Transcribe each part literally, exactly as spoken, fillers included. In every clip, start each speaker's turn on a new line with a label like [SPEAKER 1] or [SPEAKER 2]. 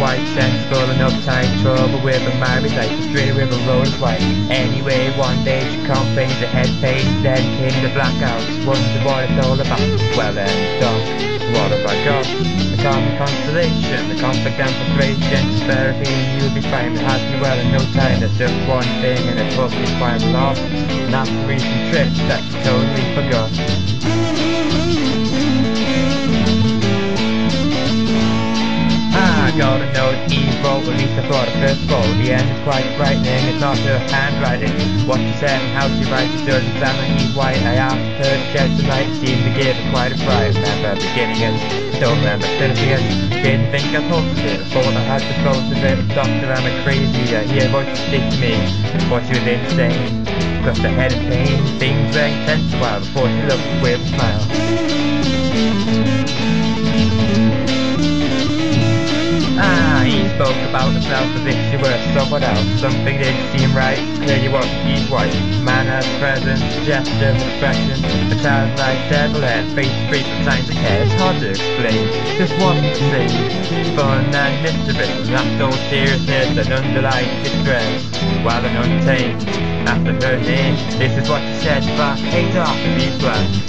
[SPEAKER 1] white, sensible and uptight, trouble with a married life, a straight river road is white. Anyway, one day she complains the head pain, then came the blackouts, wondered what it's all about. Well then, dog, what have I got? The common constellation, the conflict and frustration, therapy and you'll be fine. It has me well in no time, there's just one thing and it took me quite a lot. And after recent trips that she totally forgot. I got a note, evil, at least I thought at first of all. The end is quite frightening, it's not her handwriting. What she said and how she writes it doesn't sound like Eve White. I asked her to shed some light, seemed to give her quite a fright. Remember beginning it, don't remember finishing it. Didn't think I thought of it, I thought I had to close of it. Doctor, am I crazy? I hear voices speak to me, but she was insane. Plus the head of pain, things very intense a while before she looked with a smile. Ah, he spoke about himself as if she were someone else. Something didn't seem right, clearly wasn't Eve's wife. Manners, presence, gesture, expression. A childlike devil head, face free from signs of care. It's hard to explain, just wasn't the same. Fun and mischievous, lacked all seriousness and underlying distress. While an untamed, after her name, this is what she said back, hate off in these plans.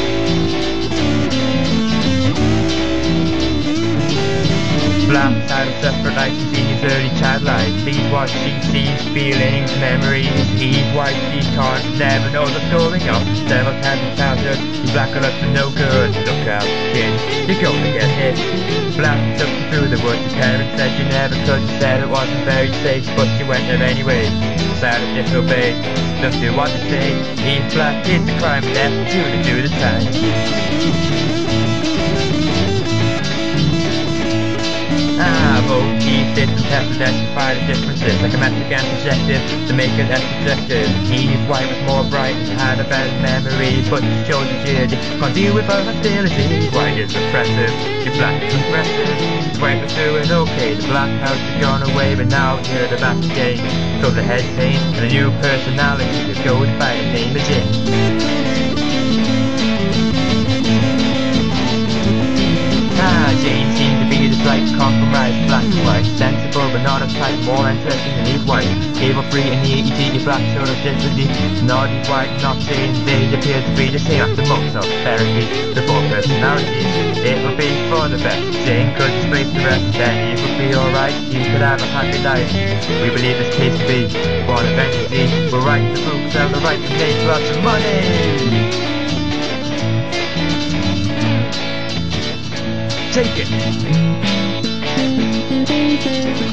[SPEAKER 1] Blacked out of separate life and seen his early child life. Sees what she sees, feelings, memories. Eve White, she can't never know the story of several times in childhood. You black her up to no good. Look out, kid, you're gonna get hit. Black took you through the woods. Your parents said you never could. You said it wasn't very safe, but you went there anyway. Decided to disobey. Just do what they say. Eve Black did the crime and left you to do the time. Ah, both Eve did some tests to identify the differences, like a metric and subjective, to make it as subjective. Eve White was more bright and had a better memory, but she chose a jaded, can't deal with her hostility. White is repressive, she black is aggressive. White was doing okay, the black house had gone away, but now here they're back again. So the head pain and a new personality that goes by the name of Jane. Ah, Jane seemed to be the slight compromise, black and white, sensible but not a type, more interesting than Eve White. Cable-free and E E T, black showed of differently, not Eve White, not Jane, they appear to be the same after months of therapy. The four personalities, it would be for the best. Jane could displace the rest, then Eve would be alright, he could have a happy life. We believe this case to be one of entity, we'll write the book, sell the right to make lots of money. Take it!